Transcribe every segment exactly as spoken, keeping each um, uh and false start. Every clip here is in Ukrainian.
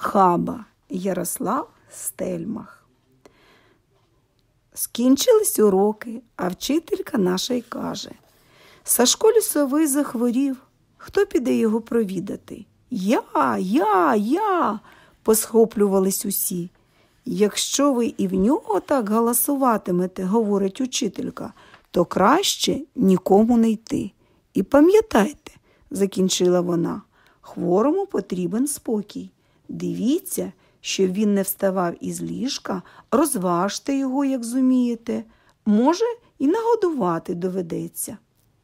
Хаба, Ярослав Стельмах. Скінчились уроки, а вчителька наша й каже: Сашко Лісовий захворів, хто піде його провідати? Я, я, я, посхоплювались усі. Якщо ви і в нього так галасуватимете, говорить учителька, то краще нікому не йти. І пам'ятайте, закінчила вона, хворому потрібен спокій. Дивіться, щоб він не вставав із ліжка, розважте його, як зумієте. Може, і нагодувати доведеться.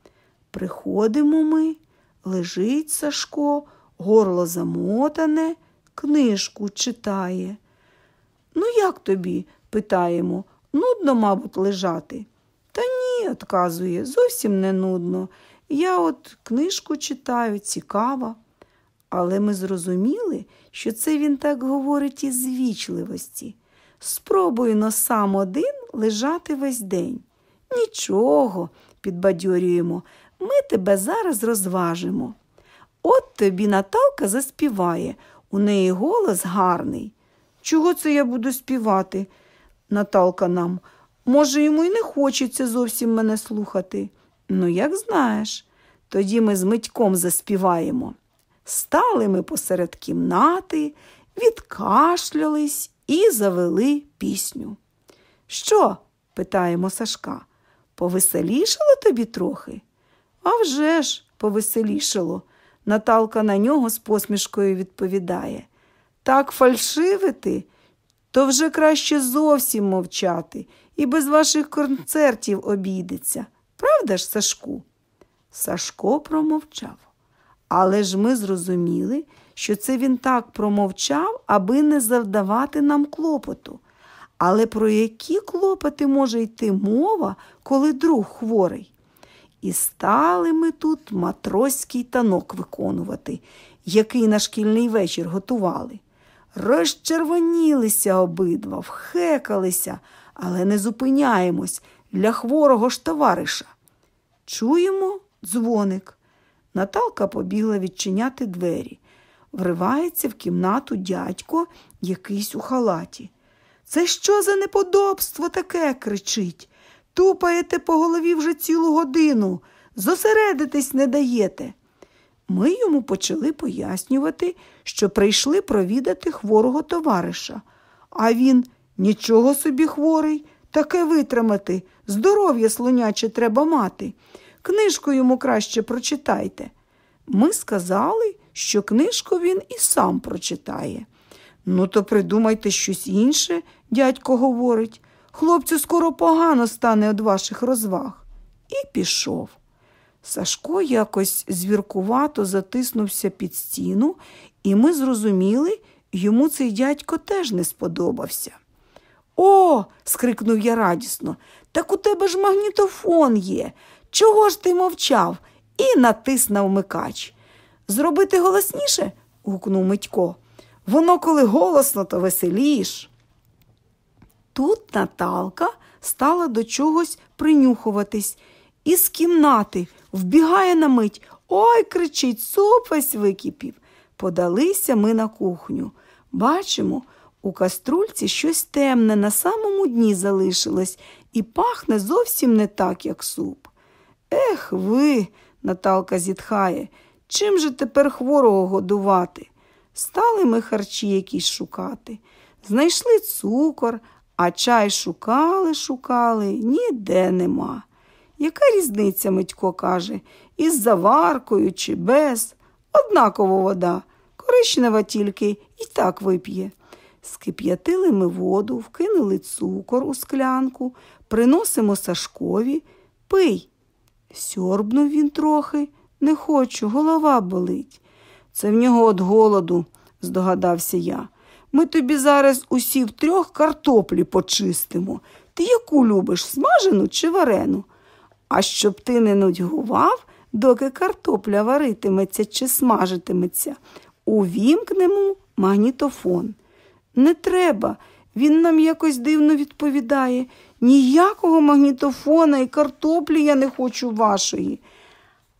Приходимо ми, лежить Сашко, горло замотане, книжку читає. Ну, як тобі, питаємо, нудно, мабуть, лежати? Та ні, отказує, зовсім не нудно. Я от книжку читаю, цікаво. Але ми зрозуміли, що це він так говорить із звічливості. Спробуй-но сам один лежати весь день. Нічого, підбадьорюємо, ми тебе зараз розважимо. От тобі Наталка заспіває, у неї голос гарний. Чого це я буду співати? Наталка нам. Може, йому й не хочеться зовсім мене слухати. Ну, як знаєш. Тоді ми з Митьком заспіваємо. Стали ми посеред кімнати, відкашлялись і завели пісню. Що? Питаємо Сашка. Повеселішало тобі трохи? А вже ж, повеселішало. Наталка на нього з посмішкою відповідає. Так фальшивити, то вже краще зовсім мовчати і без ваших концертів обійдеться. Правда ж, Сашку? Сашко промовчав. Але ж ми зрозуміли, що це він так промовчав, аби не завдавати нам клопоту. Але про які клопоти може йти мова, коли друг хворий? І стали ми тут матроський танок виконувати, який на шкільний вечір готували. Розчервонілися обидва, вхекалися, але не зупиняємось для хворого ж товариша. Чуємо дзвоник. Наталка побігла відчиняти двері. Вривається в кімнату дядько, якийсь у халаті. «Це що за неподобство таке?» – кричить. «Тупаєте по голові вже цілу годину, зосередитись не даєте». Ми йому почали пояснювати, що прийшли провідати хворого товариша. А він: «Нічого собі хворий, таке витримати, здоров'я слоняче треба мати. Книжку йому краще прочитайте». Ми сказали, що книжку він і сам прочитає. «Ну то придумайте щось інше», – дядько говорить. «Хлопцю скоро погано стане від ваших розваг». І пішов. Сашко якось звіркувато затиснувся під стіну, і ми зрозуміли, йому цей дядько теж не сподобався. «О!» – скрикнув я радісно. «Так у тебе ж магнітофон є! Чого ж ти мовчав?» І натис на вмикач. «Зробити голосніше?» – гукнув Митько. «Воно коли голосно, то веселіш». Тут Наталка стала до чогось принюхуватись. Із кімнати вбігає на мить. «Ой!» – кричить, суп весь википів. Подалися ми на кухню. Бачимо, у каструльці щось темне на самому дні залишилось і пахне зовсім не так, як суп. «Ех ви!» – Наталка зітхає. «Чим же тепер хворого годувати?» Стали ми харчі якісь шукати. Знайшли цукор, а чай шукали, шукали, ніде нема. «Яка різниця?» – Митько каже, «із заваркою чи без? Однаково вода, коричнева тільки і так вип'є». Скип'ятили ми воду, вкинули цукор у склянку, приносимо Сашкові. «Пий». Сьорбнув він трохи. «Не хочу, голова болить». «Це в нього від голоду», – здогадався я. «Ми тобі зараз усі втрьох картоплі почистимо. Ти яку любиш, смажену чи варену? А щоб ти не нудьгував, доки картопля варитиметься чи смажитиметься, увімкнемо магнітофон». «Не треба, він нам якось дивно відповідає. Ніякого магнітофона і картоплі я не хочу вашої».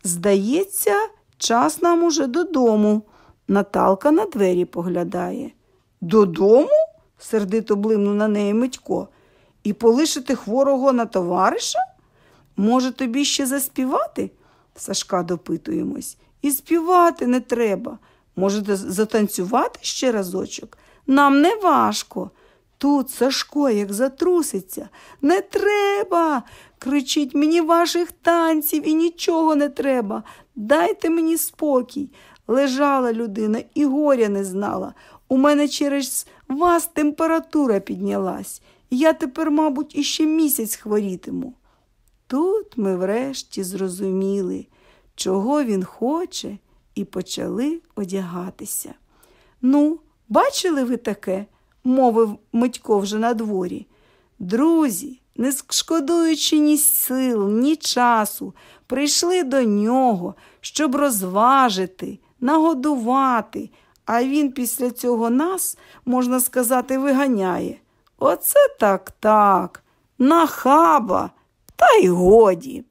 «Здається, час нам уже додому». Наталка на двері поглядає. Додому? Сердито блимнув на неї Митько. І полишити хворого на товариша? Може, тобі ще заспівати? Сашка допитуємось. І співати не треба. Можете затанцювати ще разочок? Нам не важко. Тут Сашко як затруситься. Не треба! Кричить, мені ваших танців і нічого не треба. Дайте мені спокій. Лежала людина і горя не знала. У мене через вас температура піднялась. Я тепер, мабуть, іще місяць хворітиму. Тут ми врешті зрозуміли, чого він хоче, і почали одягатися. Ну, бачили ви таке? Мовив Митько вже на дворі. Друзі, не шкодуючи ні сил, ні часу, прийшли до нього, щоб розважити, нагодувати, а він після цього нас, можна сказати, виганяє. Оце так-так, нахаба, та й годі.